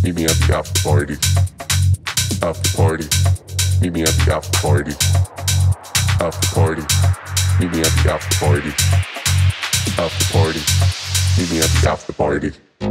Meet me at the after party. After party. Meet me at the after party. After party. Meet me at the after party. After party. Meet me at the after party.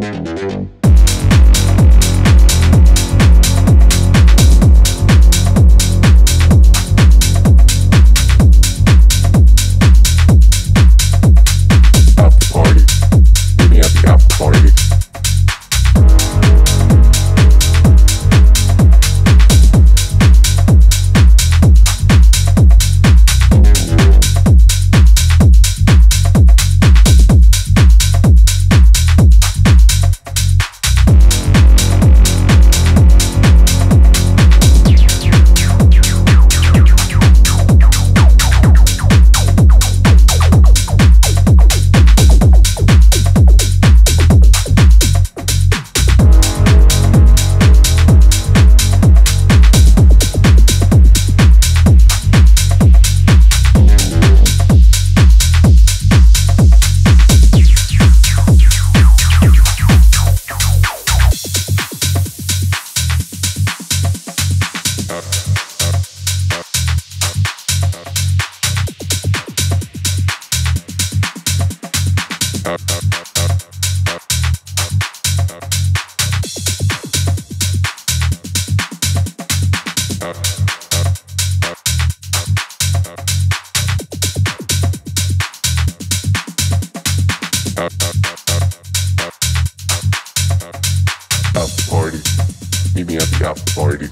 After party. Meet me at the after party.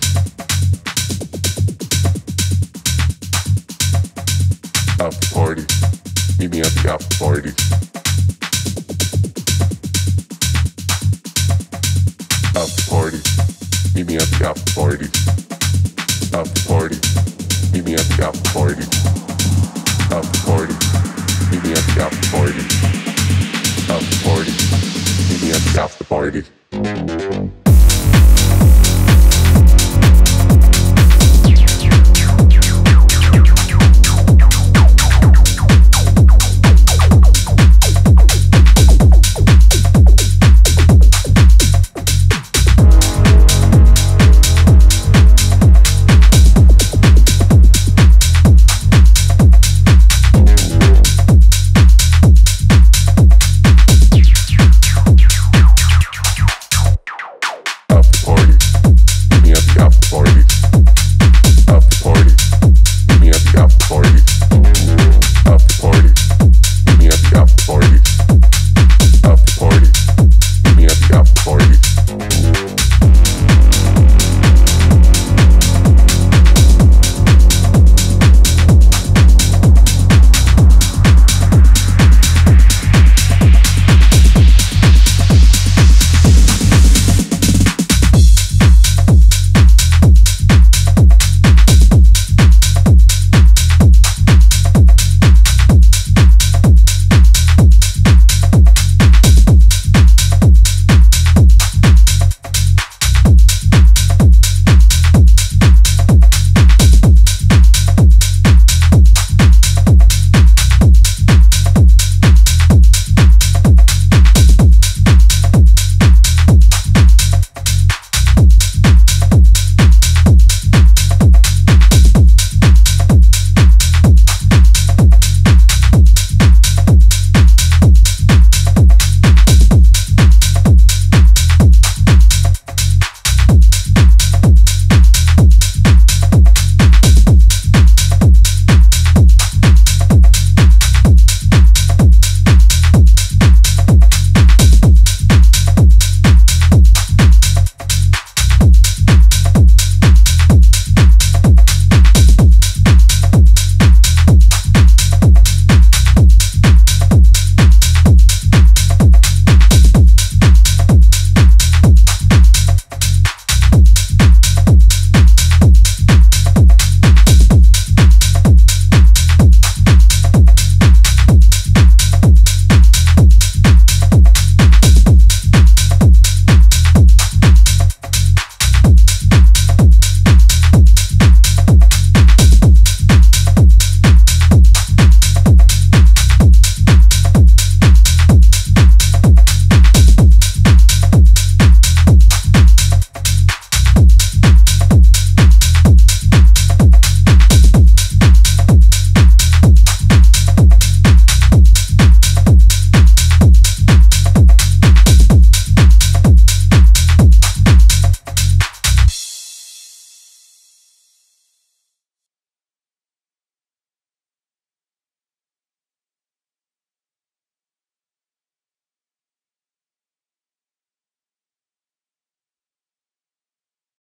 After party. Meet me at the after party. After party. Meet me at the after party. After party. Meet me at the after party. After party. Meet me at the after party. After party. Meet me at the after party.